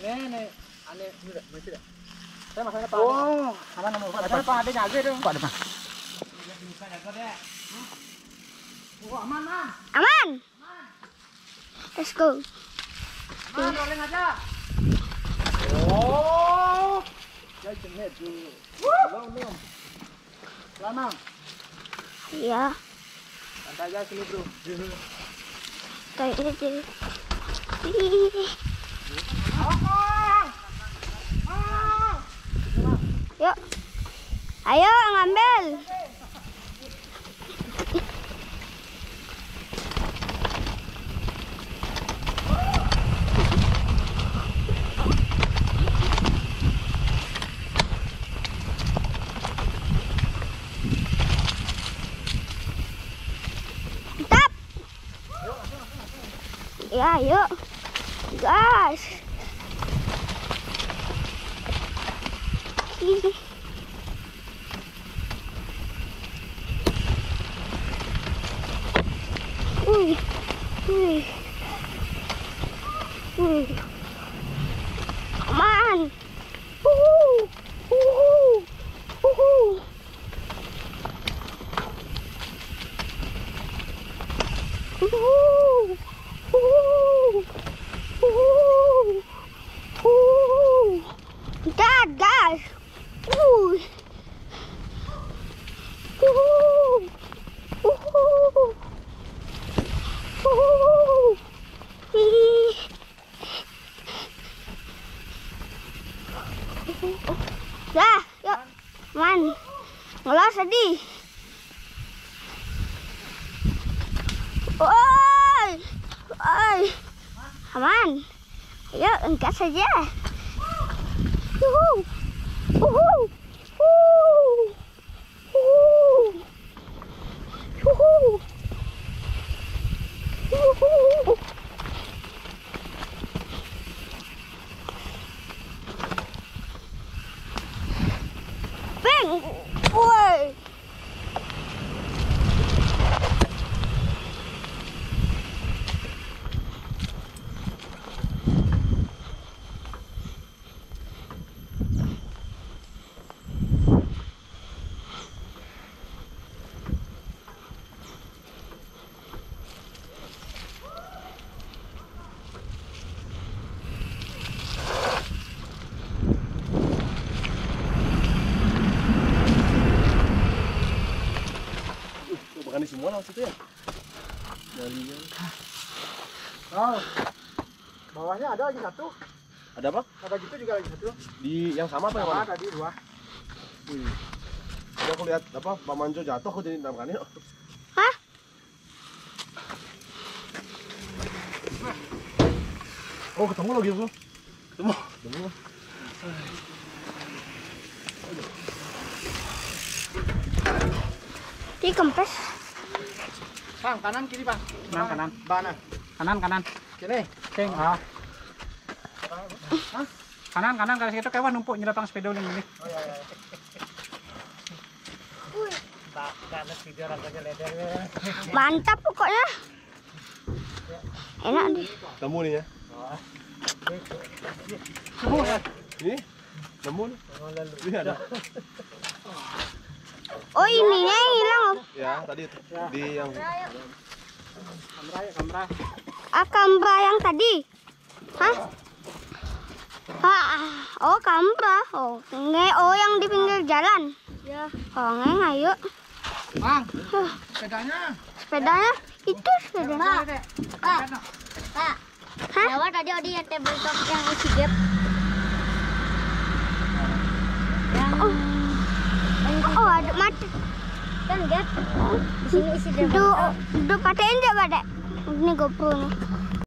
Nih, aneh ini tidak. Saya masanya Pak. Oh, aman mau Pak depan. Pak ada jaga dong. Pak depan. Bisa jaga deh. Oh, aman, Man. Aman. Let's go. Man, rolling aja. Oh. Jadi cendet dulu. Belum. Lama. Iya. Santai aja sini, Bro. Kayak aja. Yuk. Ayo ngambil. Mantap. Ya, yuk. Gas. Wih. Aman. Dad, guys. Dah, yuk. Man. Ngelos tadi. Oi. Aman. Ayo, angkat saja. Bang! Woi! Bukan di semua langsung ya. Dari Oh. Bawahnya ada lagi satu. ada apa? Ada gitu juga lagi satu. Di yang sama apa yang Sama mana? tadi dua. Wih. Tadi aku lihat apa Pak Manjo jatuh aku jadi namanya. Hah? Oh, ketemu lagi bro. Ketemu. Di kempes. Bang, kanan kiri, Bang. Kanan. Mana? Kanan. Sini. Ceng. Kanan kalau situ kawan numpuk nyelapang sepeda ini. Oh iya. Tak karena video rasanya leder. Mantap pokoknya. Enak nih. Temu nih ya. Ini? Temu nih. Ini ada. Oh, ininya yang hilang. Ya, tadi di yang Kamera. Kamera yang tadi. Hah? Oh, kamera. Oh, yang di pinggir jalan. Ya. Oh, ayo. Bang, sepedanya. Sepedanya itu sepeda. Pak, lewat tadi Odi yang tabletop yang isi gap. Oh, ada mati. Kan gap. Di sini isi gap. Patein aja pada. Ini GoPro nih.